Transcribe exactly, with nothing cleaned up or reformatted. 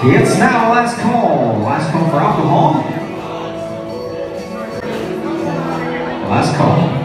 It's now last call. Last call for alcohol. Last call.